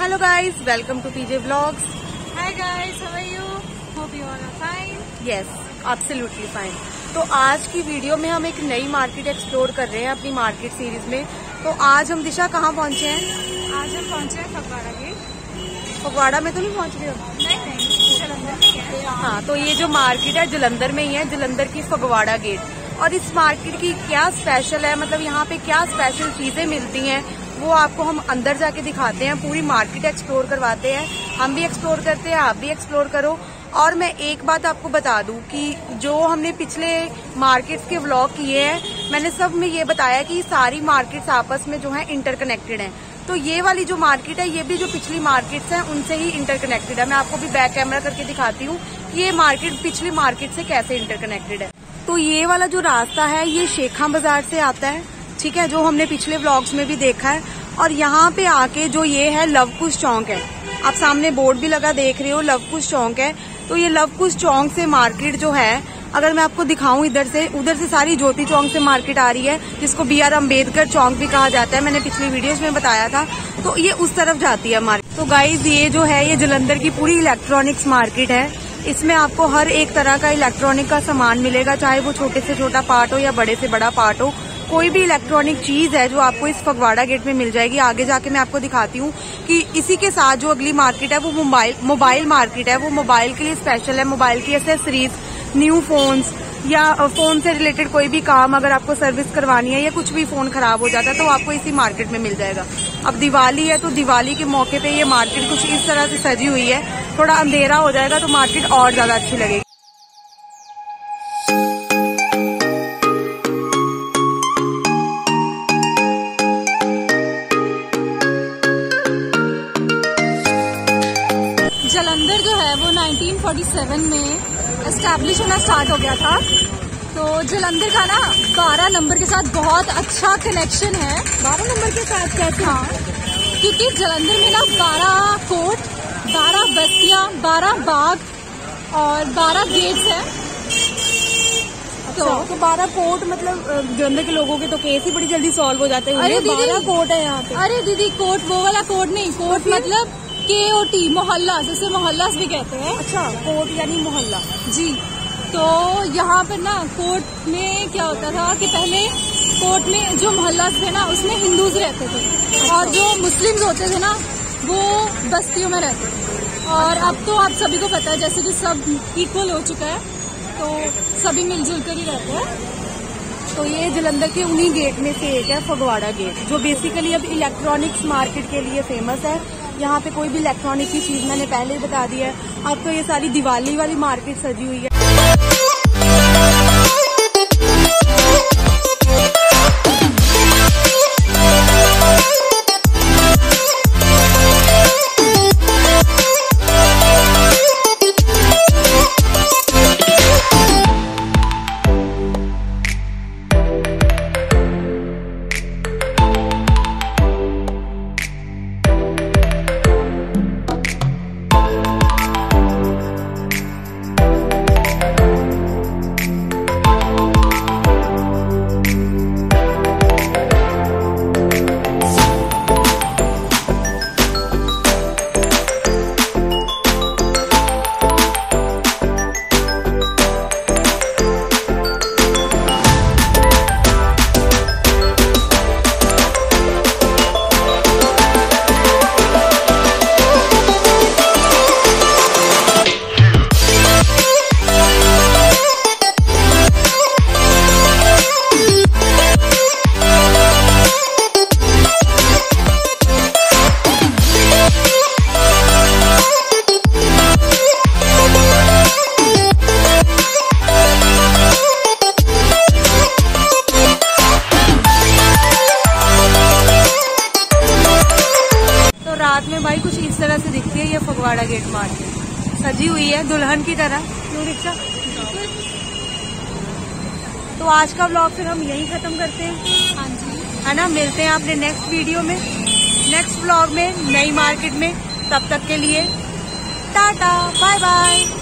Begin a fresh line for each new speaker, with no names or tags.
Hello guys, welcome to PJ Vlogs.
Hi guys, how are you? Hope you all are fine.
Yes, absolutely fine. तो आज की video में हम एक नई मार्केट एक्सप्लोर कर रहे हैं अपनी मार्केट सीरीज में। तो आज हम दिशा कहाँ पहुँचे हैं?
आज हम पहुँचे हैं फगवाड़ा गेट।
फगवाड़ा में तो नहीं पहुँच रहे हो?
नहीं, जलंधर में है।
हाँ, तो ये जो मार्केट है जलंधर में ही है, जलंधर की फगवाड़ा गेट। और इस मार्केट की क्या स्पेशल है, मतलब यहाँ पे क्या स्पेशल चीजें मिलती हैं, वो आपको हम अंदर जाके दिखाते हैं। पूरी मार्केट एक्सप्लोर करवाते हैं, हम भी एक्सप्लोर करते हैं, आप भी एक्सप्लोर करो। और मैं एक बात आपको बता दूं कि जो हमने पिछले मार्केट्स के व्लॉग किए हैं, मैंने सब में ये बताया कि सारी मार्केट्स आपस में जो है इंटरकनेक्टेड हैं। तो ये वाली जो मार्केट है, ये भी जो पिछली मार्केट्स हैं उनसे ही इंटरकनेक्टेड है। मैं आपको भी बैक कैमरा करके दिखाती हूँ कि ये मार्केट पिछली मार्केट से कैसे इंटरकनेक्टेड है। तो ये वाला जो रास्ता है ये शेखा बाजार से आता है, ठीक है, जो हमने पिछले व्लॉग्स में भी देखा है। और यहाँ पे आके जो ये है लवकुश चौक है, आप सामने बोर्ड भी लगा देख रहे हो, लवकुश चौक है। तो ये लवकुश चौक से मार्केट जो है, अगर मैं आपको दिखाऊं इधर से सारी ज्योति चौक से मार्केट आ रही है, जिसको BR अम्बेडकर चौक भी कहा जाता है, मैंने पिछली वीडियोस में बताया था। तो ये उस तरफ जाती है मार्केट। तो गाइज ये जो है ये जलंधर की पूरी इलेक्ट्रॉनिक्स मार्केट है। इसमें आपको हर एक तरह का इलेक्ट्रॉनिक का सामान मिलेगा, चाहे वो छोटे से छोटा पार्ट हो या बड़े से बड़ा पार्ट हो। कोई भी इलेक्ट्रॉनिक चीज है जो आपको इस फगवाड़ा गेट में मिल जाएगी। आगे जाके मैं आपको दिखाती हूँ कि इसी के साथ जो अगली मार्केट है वो मोबाइल मार्केट है। वो मोबाइल के लिए स्पेशल है, मोबाइल की एसेसरीज, न्यू फोन्स या फोन से रिलेटेड कोई भी काम अगर आपको सर्विस करवानी है या कुछ भी फोन खराब हो जाता है तो आपको इसी मार्केट में मिल जाएगा। अब दिवाली है तो दिवाली के मौके पे ये मार्केट कुछ इस तरह से सजी हुई है। थोड़ा अंधेरा हो जाएगा तो मार्केट और ज्यादा अच्छी लगेगी।
जलंधर जो है वो 1947 में एस्टैब्लिश होना स्टार्ट हो गया था। तो जलंधर का ना 12 नंबर के साथ बहुत अच्छा कनेक्शन है। 12 नंबर के साथ कैसे? हाँ, क्योंकि जलंधर में ना 12 कोर्ट, 12 बस्तियां, 12 बाग और 12 गेट्स हैं।
तो 12 कोर्ट, मतलब जलंधर के लोगों के तो केस ही बड़ी जल्दी सॉल्व हो जाते हैं।
अरे
12 कोर्ट है यहाँ पे।
अरे दीदी, कोर्ट वो वाला कोर्ट नहीं, कोर्ट मतलब KOT, मोहल्ला, जैसे मोहल्ला भी कहते हैं।
अच्छा, कोर्ट यानी मोहल्ला
जी। तो यहाँ पर ना कोर्ट में क्या होता था कि पहले कोर्ट में जो मोहल्ला थे ना उसमें हिंदूज रहते थे और जो मुस्लिम्स होते थे ना वो बस्तियों में रहते थे। और अब तो आप सभी को पता है जैसे कि सब इक्वल हो चुका है, तो सभी मिलजुल कर ही रहते हैं।
तो ये जलंधर के उन्हीं गेट में से एक है फगवाड़ा गेट, जो बेसिकली अब इलेक्ट्रॉनिक्स मार्केट के लिए फेमस है। यहाँ पे कोई भी इलेक्ट्रॉनिक की चीज मैंने पहले ही बता दी है। अब तो ये सारी दिवाली वाली मार्केट सजी हुई है। रात में भाई कुछ इस तरह से दिखती है ये फगवाड़ा गेट मार्केट, सजी हुई है दुल्हन की तरह। रिक्शा। तो आज का व्लॉग फिर हम यहीं खत्म करते हैं।
हाँ जी,
है ना, मिलते हैं अपने नेक्स्ट वीडियो में, नेक्स्ट व्लॉग में, नई मार्केट में। तब तक के लिए टाटा, बाय बाय।